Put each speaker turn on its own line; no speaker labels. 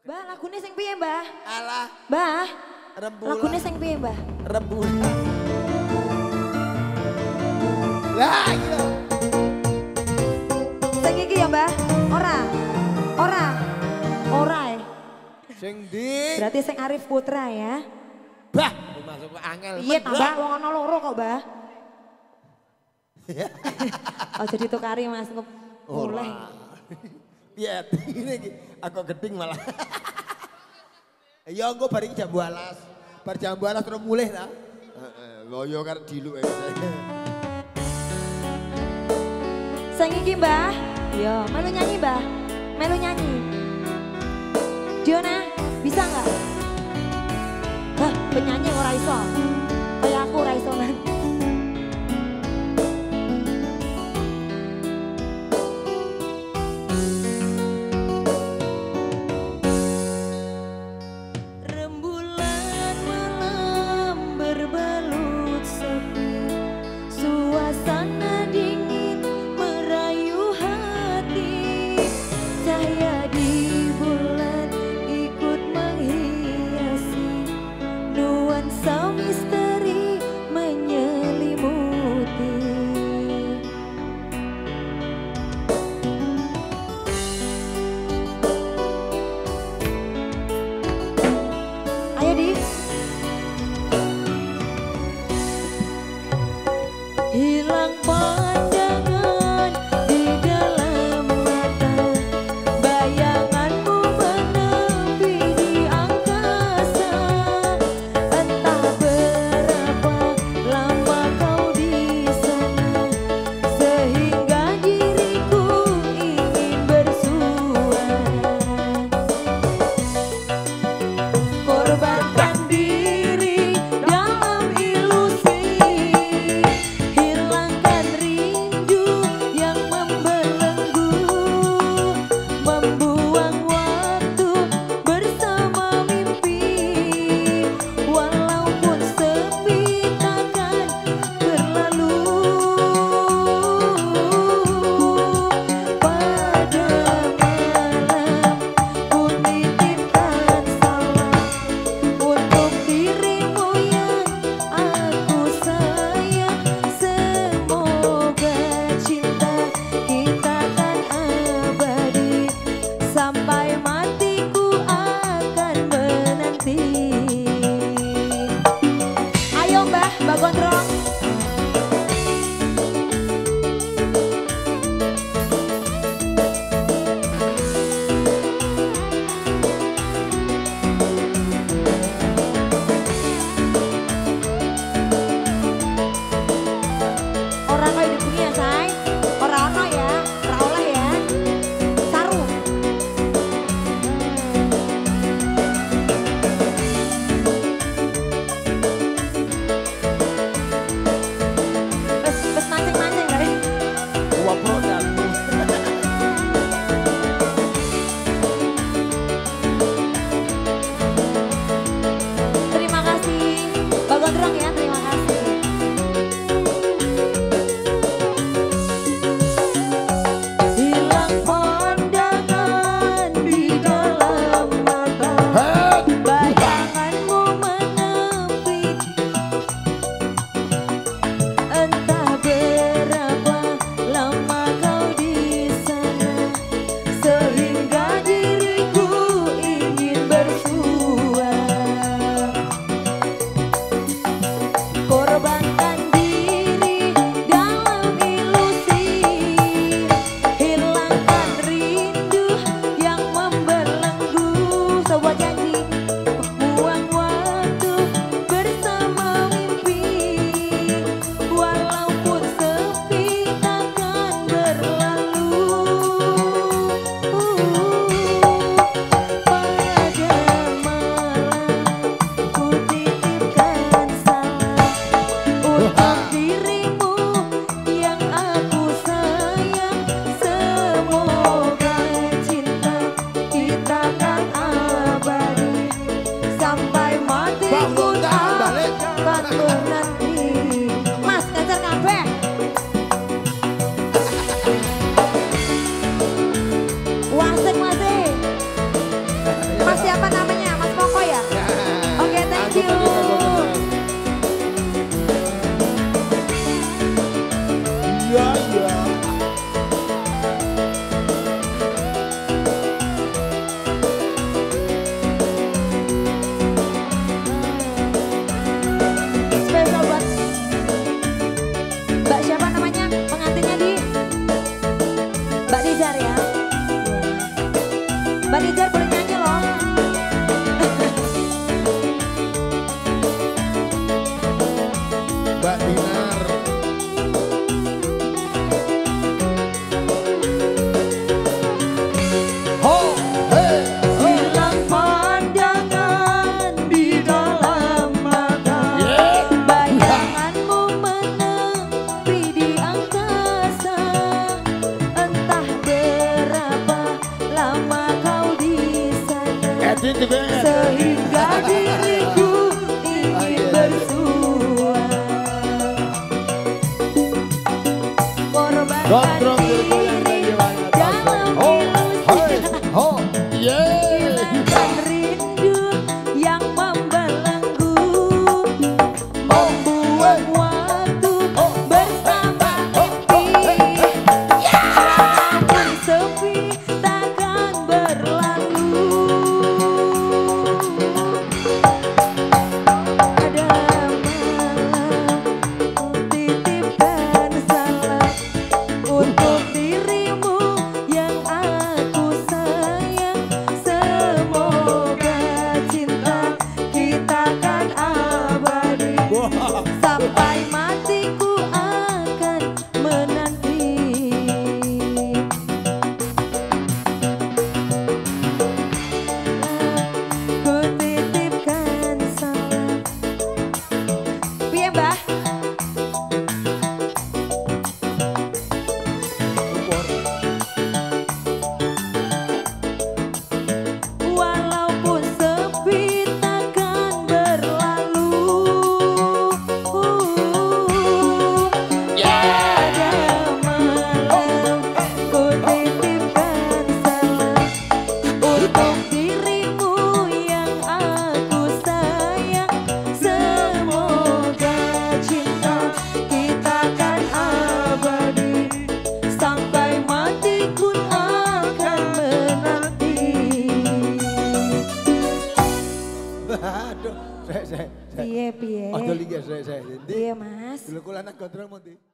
Mbah, lagune sing piye, Mbah?
Alah,
Mbah,
rembulan.
lagune sing piye, Mbah?
Rembulan. Lah, iya.
Sing iki ya, Mbah? Ora. Ora. Ora ya.
Sing ndi?
Berarti sing Arif Putra ya.
Bah, masuk ke angel.
Iya, tambah wong ana loro kok, Mbah. Oh, jadi tukari Mas Ngup. Mulai.
Iya, ini aku geding malah. Ya engko bar iki jam 12. Bar jam 12 terus mulih ta. Heeh, loyo karep diluk ae.
Sing iki, Mbah. Yo, melu nyanyi, Mbah. Melu nyanyi. Diona, bisa nggak? Hah, penyanyi ora iso. Kayak aku ora iso kan. Rembulan malam berbalut sepi, suasana dingin merayu hati, cahaya di bulan
Edin dipengen.
sehingga diriku ingin bersua. Korbankan
Gondrong bergoyang dan
diri
jiwanya
dalam
Oh, hai,
ilusi.
ho, yeah.
Hilangkan rindu yang membelenggu, membuat waktu bersama mimpi. Walaupun sepi takkan berlalu. Ada malam titipkan salam untuk dirimu yang aku sayang. Semoga cinta kita kan abadi, sampai matiku akan menanti. Ku titipkan salam. Piye, Mbah? Walaupun sepi takkan berlalu. Pada malam ku titipkan salam untuk dirimu yang aku sayang. Semoga cinta kita kan abadi, sampai mati pun akan menanti.
Aduh, saya.
Piye piye?
Ojo linggih saya.
Piye Mas?
Dulu kula anak gondrong mau